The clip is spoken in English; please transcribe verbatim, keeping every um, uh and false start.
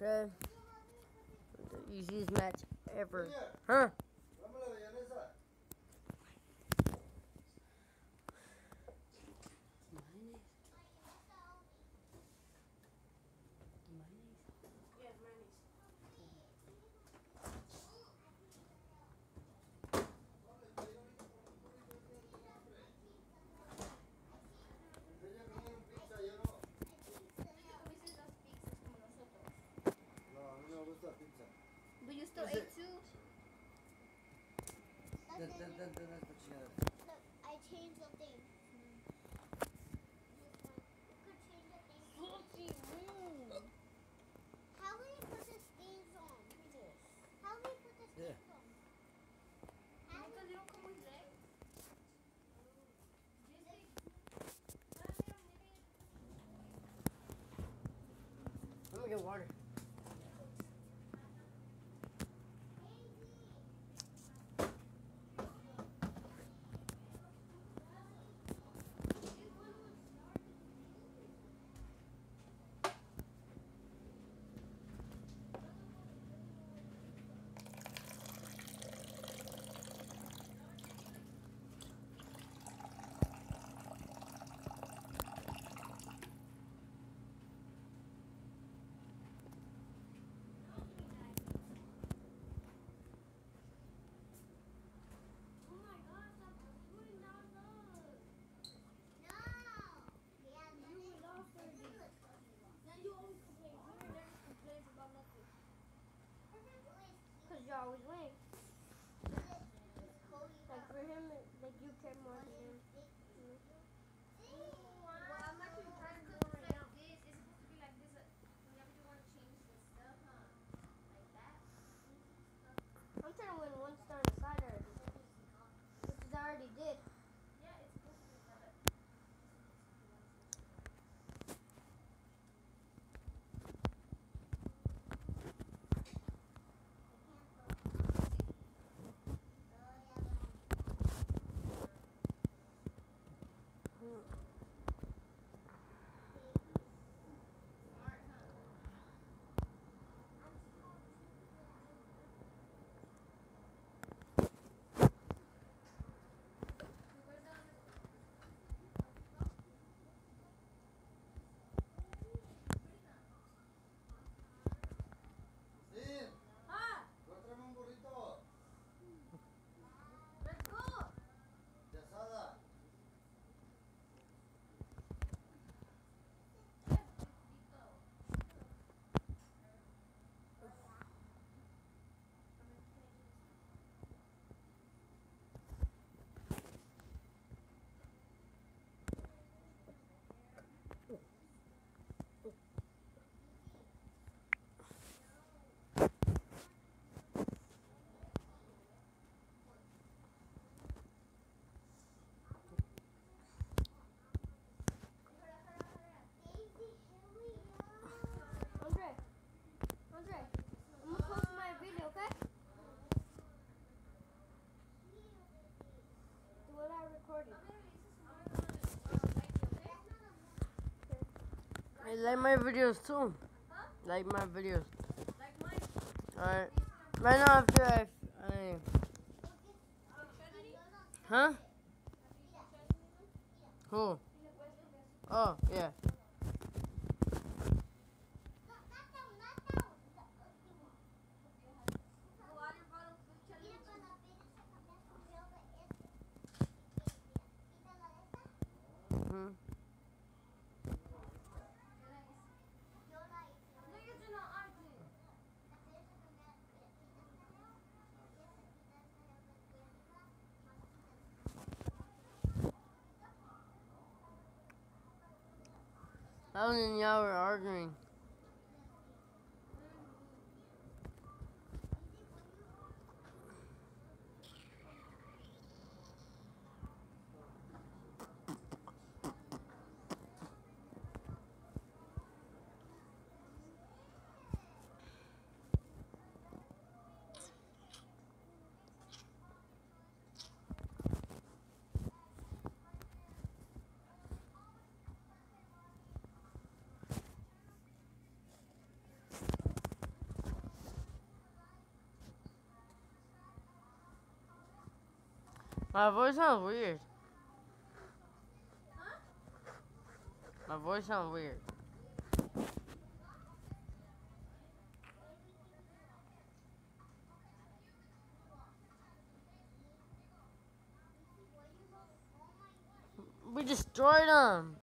Okay. The easiest match ever. Huh? But you still ate two? That, that, that, that, that's what she had. Look, I changed the thing. Salty moon. How will you put the stains on? How will you put the stains Yeah. on? Because you don't come with legs? Let me get water. Because you always win. Like for him, like you care more than him. Well, I'm actually trying to do it right now. This is supposed to be like this. Whenever you want to change the stuff, huh? Like that. I'm trying to win one star on the side already. Which is I already did. Yeah, it's supposed to be that. Andre, Andre, I'm gonna post my video, okay? Do what I recorded. Hey, like my videos too. Like my videos. Like mine. Alright. Right now after I, I huh? Who? Oh, yeah. Hmm. Alan and y'all were arguing. My voice sounds weird. Huh? My voice sounds weird. We destroyed them.